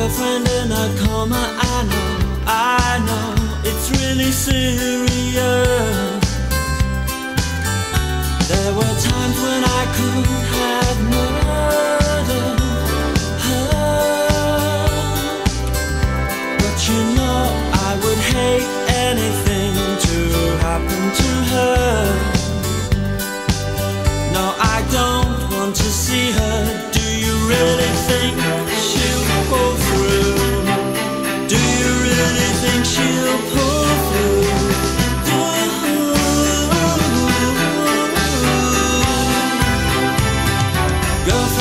girlfriend in a coma. I know, it's really serious. There were times when I could have murdered her, but you know I would hate anything to happen to her. No, I don't want to see her. Do you really think she'll pull through? Do you really think she'll pull through? Girlfriend